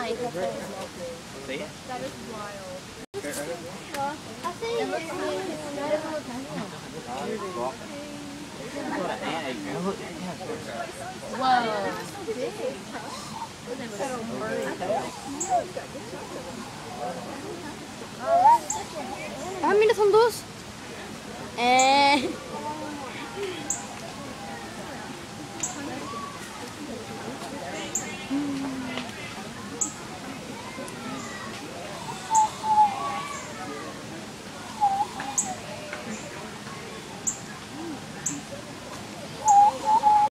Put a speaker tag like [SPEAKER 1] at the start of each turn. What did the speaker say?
[SPEAKER 1] See it?
[SPEAKER 2] That is wild.
[SPEAKER 3] Ah, mira, son dos.